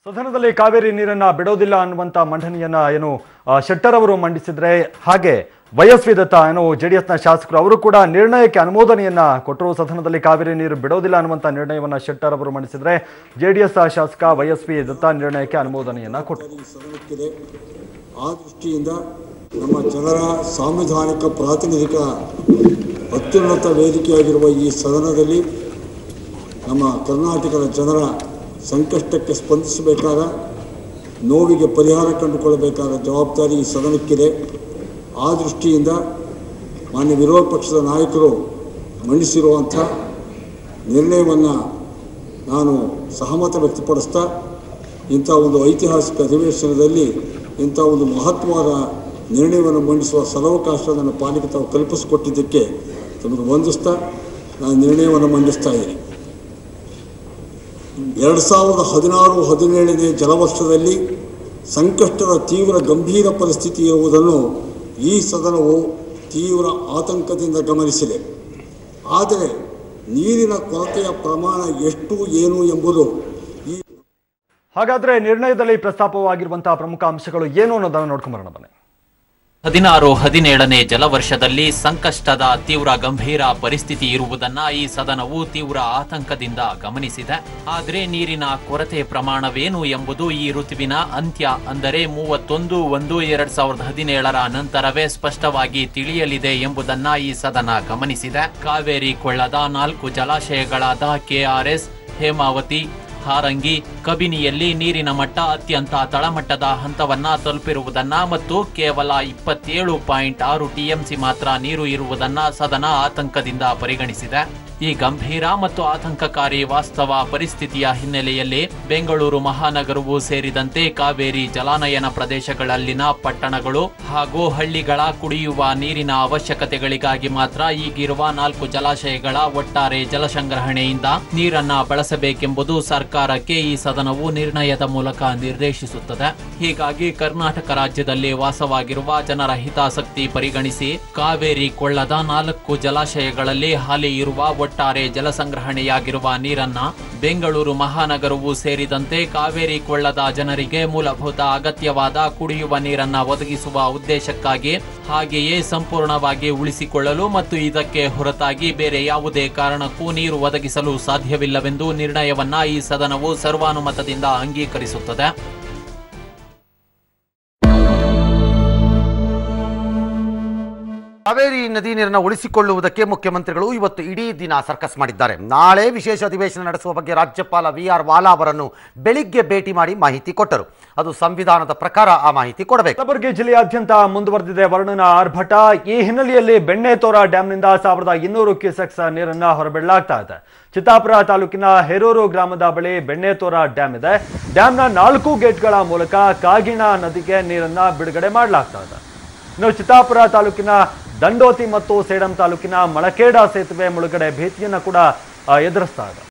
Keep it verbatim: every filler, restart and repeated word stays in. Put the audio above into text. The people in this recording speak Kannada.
ಸದನದಲ್ಲಿ ಕಾವೇರಿ ನೀರನ್ನ ಬಿಡೋದಿಲ್ಲ ಅನ್ನುವಂತ ಮಂಡನೆಯನ್ನ ಏನು ಶೆಟ್ಟರ್ ಅವರು ಮಂಡಿಸಿದ್ರೆ, ಹಾಗೆ ವೈಎಸ್ವಿ ದತ್ತ ಏನು ಜೆಡಿಎಸ್ನ ಶಾಸಕರು ಅವರು ಕೂಡ ನಿರ್ಣಯಕ್ಕೆ ಅನುಮೋದನೆಯನ್ನ ಕೊಟ್ಟರು. ಸದನದಲ್ಲಿ ಕಾವೇರಿ ನೀರು ಬಿಡೋದಿಲ್ಲ ಅನ್ನುವಂತ ನಿರ್ಣಯವನ್ನ ಶೆಟ್ಟರ್ ಅವರು ಮಂಡಿಸಿದ್ರೆ, ಜೆಡಿಎಸ್ ಶಾಸಕ ವೈಎಸ್ವಿ ದತ್ತ ನಿರ್ಣಯಕ್ಕೆ ಅನುಮೋದನೆಯನ್ನ ಕೊಟ್ಟರು. ಆ ದೃಷ್ಟಿಯಿಂದ ನಮ್ಮ ಜನರ ಸಾಂವಿಧಾನಿಕ ಪ್ರಾತಿನಿಧಿಕ ಅತ್ಯುನ್ನತ ವೇದಿಕೆಯಾಗಿರುವ ಈ ಸದನದಲ್ಲಿ ನಮ್ಮ ಕರ್ನಾಟಕದ ಜನರ ಸಂಕಷ್ಟಕ್ಕೆ ಸ್ಪಂದಿಸಬೇಕಾದ, ನೋವಿಗೆ ಪರಿಹಾರ ಕಂಡುಕೊಳ್ಳಬೇಕಾದ ಜವಾಬ್ದಾರಿ ಈ ಸದನಕ್ಕಿದೆ. ಆ ದೃಷ್ಟಿಯಿಂದ ಮಾನ್ಯ ವಿರೋಧ ಪಕ್ಷದ ನಾಯಕರು ಮಂಡಿಸಿರುವಂಥ ನಿರ್ಣಯವನ್ನು ನಾನು ಸಹಮತ ವ್ಯಕ್ತಪಡಿಸ್ತಾ, ಇಂಥ ಒಂದು ಐತಿಹಾಸಿಕ ಅಧಿವೇಶನದಲ್ಲಿ ಇಂಥ ಒಂದು ಮಹತ್ವವಾದ ನಿರ್ಣಯವನ್ನು ಮಂಡಿಸುವ ಸದವಕಾಶ ನನ್ನ ಪಾಲಿಗೆ ತಾವು ಕಲ್ಪಿಸಿಕೊಟ್ಟಿದ್ದಕ್ಕೆ ತಮಗೆ ವಂದಿಸ್ತಾ ನಾನು ನಿರ್ಣಯವನ್ನು ಮಂಡಿಸ್ತಾ ಇದ್ದೀನಿ. ಎರಡು ಸಾವಿರದ ಹದಿನಾರು ಹದಿನೇಳನೇ ಜಲವರ್ಷದಲ್ಲಿ ಸಂಕಷ್ಟದ ತೀವ್ರ ಗಂಭೀರ ಪರಿಸ್ಥಿತಿ ಇರುವುದನ್ನು ಈ ಸದನವು ತೀವ್ರ ಆತಂಕದಿಂದ ಗಮನಿಸಿದೆ. ಆದರೆ ನೀರಿನ ಕೊರತೆಯ ಪ್ರಮಾಣ ಎಷ್ಟು ಏನು ಎಂಬುದು ಈ ಹಾಗಾದ್ರೆ ನಿರ್ಣಯದಲ್ಲಿ ಪ್ರಸ್ತಾಪವಾಗಿರುವಂತಹ ಪ್ರಮುಖ ಅಂಶಗಳು ಏನು ಅನ್ನೋದನ್ನು ನೋಡ್ಕೊಂಡು ಬರೋಣ ಬನ್ನಿ. ಹದಿನಾರು ಹದಿನೇಳನೇ ಜಲವರ್ಷದಲ್ಲಿ ಸಂಕಷ್ಟದ ತೀವ್ರ ಗಂಭೀರ ಪರಿಸ್ಥಿತಿ ಇರುವುದನ್ನ ಈ ಸದನವು ತೀವ್ರ ಆತಂಕದಿಂದ ಗಮನಿಸಿದೆ. ಆದರೆ ನೀರಿನ ಕೊರತೆ ಪ್ರಮಾಣವೇನು ಎಂಬುದು ಈ ಋತುವಿನ ಅಂತ್ಯ ಅಂದರೆ ಮೂವತ್ತೊಂದು ಒಂದು ಎರಡ್ ಸಾವಿರದ ಹದಿನೇಳರ ನಂತರವೇ ಸ್ಪಷ್ಟವಾಗಿ ತಿಳಿಯಲಿದೆ ಎಂಬುದನ್ನ ಈ ಸದನ ಗಮನಿಸಿದೆ. ಕಾವೇರಿ ಕೊಳ್ಳದ ನಾಲ್ಕು ಜಲಾಶಯಗಳಾದ ಕೆಆರ್ಎಸ್, ಹೇಮಾವತಿ, ಹಾರಂಗಿ, ಕಬಿನಿಯಲ್ಲಿ ನೀರಿನ ಮಟ್ಟ ಅತ್ಯಂತ ತಳಮಟ್ಟದ ಹಂತವನ್ನ ತಲುಪಿರುವುದನ್ನ ಮತ್ತು ಕೇವಲ ಇಪ್ಪತ್ತೇಳು ಪಾಯಿಂಟ್ ಆರು ಟಿಎಂಸಿ ಮಾತ್ರ ನೀರು ಇರುವುದನ್ನ ಸದನ ಆತಂಕದಿಂದ ಪರಿಗಣಿಸಿದೆ. ಈ ಗಂಭೀರ ಮತ್ತು ಆತಂಕಕಾರಿ ವಾಸ್ತವ ಪರಿಸ್ಥಿತಿಯ ಹಿನ್ನೆಲೆಯಲ್ಲಿ ಬೆಂಗಳೂರು ಮಹಾನಗರವೂ ಸೇರಿದಂತೆ ಕಾವೇರಿ ಜಲಾನಯನ ಪ್ರದೇಶಗಳಲ್ಲಿನ ಪಟ್ಟಣಗಳು ಹಾಗೂ ಹಳ್ಳಿಗಳ ಕುಡಿಯುವ ನೀರಿನ ಅವಶ್ಯಕತೆಗಳಿಗಾಗಿ ಮಾತ್ರ ಈಗಿರುವ ನಾಲ್ಕು ಜಲಾಶಯಗಳ ಒಟ್ಟಾರೆ ಜಲಸಂಗ್ರಹಣೆಯಿಂದ ನೀರನ್ನ ಬಳಸಬೇಕೆಂಬುದು ಸರ್ಕಾರಕ್ಕೆ ಈ ಸದನವು ನಿರ್ಣಯದ ಮೂಲಕ ನಿರ್ದೇಶಿಸುತ್ತದೆ. ಹೀಗಾಗಿ ಕರ್ನಾಟಕ ರಾಜ್ಯದಲ್ಲಿ ವಾಸವಾಗಿರುವ ಜನರ ಹಿತಾಸಕ್ತಿ ಪರಿಗಣಿಸಿ ಕಾವೇರಿ ಕೊಳ್ಳದ ನಾಲ್ಕು ಜಲಾಶಯಗಳಲ್ಲಿ ಹಾಲಿ ಇರುವ ಒಟ್ಟಾರೆ ಜಲಸಂಗ್ರಹಣೆಯಾಗಿರುವ ನೀರನ್ನ ಬೆಂಗಳೂರು ಮಹಾನಗರವೂ ಸೇರಿದಂತೆ ಕಾವೇರಿ ಕೊಳ್ಳದ ಜನರಿಗೆ ಮೂಲಭೂತ ಅಗತ್ಯವಾದ ಕುಡಿಯುವ ನೀರನ್ನ ಒದಗಿಸುವ ಉದ್ದೇಶಕ್ಕಾಗಿ ಹಾಗೆಯೇ ಸಂಪೂರ್ಣವಾಗಿ ಉಳಿಸಿಕೊಳ್ಳಲು ಮತ್ತು ಇದಕ್ಕೆ ಹೊರತಾಗಿ ಬೇರೆ ಯಾವುದೇ ಕಾರಣಕ್ಕೂ ನೀರು ಒದಗಿಸಲು ಸಾಧ್ಯವಿಲ್ಲವೆಂದು ನಿರ್ಣಯವನ್ನ ಈ ಸದನವು ಸರ್ವಾನುಮತದಿಂದ ಅಂಗೀಕರಿಸುತ್ತದೆ. ಕಾವೇರಿ ನದಿ ನೀರನ್ನು ಉಳಿಸಿಕೊಳ್ಳುವುದಕ್ಕೆ ಮುಖ್ಯಮಂತ್ರಿಗಳು ಇವತ್ತು ಇಡೀ ದಿನ ಸರ್ಕಸ್ ಮಾಡಿದ್ದಾರೆ. ನಾಳೆ ವಿಶೇಷ ಅಧಿವೇಶನ ನಡೆಸುವ ಬಗ್ಗೆ ರಾಜ್ಯಪಾಲ ವಿ ಆರ್ ವಾಲಾ ಅವರನ್ನು ಬೆಳಿಗ್ಗೆ ಭೇಟಿ ಮಾಡಿ ಮಾಹಿತಿ ಕೊಟ್ಟರು. ಅದು ಸಂವಿಧಾನದ ಪ್ರಕಾರ ಆ ಮಾಹಿತಿ ಕೊಡಬೇಕು. ಕಲಬುರಗಿ ಜಿಲ್ಲೆಯಾದ್ಯಂತ ಮುಂದುವರೆದಿದೆ ವರುಣನ ಆರ್ಭಟ. ಈ ಹಿನ್ನೆಲೆಯಲ್ಲಿ ಬೆಣ್ಣೆತೋರ ಡ್ಯಾಂನಿಂದ ಸಾವಿರದ ಇನ್ನೂರು ಕ್ಯೂಸೆಕ್ಸ್ ನೀರನ್ನ ಹೊರಬಿಡಲಾಗ್ತಾ ಇದೆ. ಚಿತ್ತಾಪುರ ತಾಲೂಕಿನ ಹೇರೂರು ಗ್ರಾಮದ ಬಳಿ ಬೆಣ್ಣೆತೋರ ಡ್ಯಾಮ್ ಇದೆ. ಡ್ಯಾಂನ ನಾಲ್ಕು ಗೇಟ್ಗಳ ಮೂಲಕ ಕಾಗಿಣ ನದಿಗೆ ನೀರನ್ನ ಬಿಡುಗಡೆ ಮಾಡಲಾಗ್ತಾ ಇದೆ. ಇನ್ನು ಚಿತ್ತಾಪುರ ತಾಲೂಕಿನ ದಂಡೋತಿ ಮತ್ತು ಸೇಡಂ ತಾಲೂಕಿನ ಮಳಕೇಡ ಸೇತುವೆ ಮುಳುಗಡೆ ಭೀತಿಯನ್ನು ಕೂಡ ಎದುರಿಸ್ತಾ ಇದೆ.